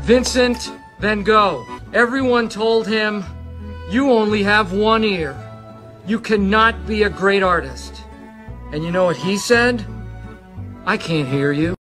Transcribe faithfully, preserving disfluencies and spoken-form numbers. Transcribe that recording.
Vincent van Gogh. Everyone told him, you only have one ear. You cannot be a great artist. And you know what he said? I can't hear you.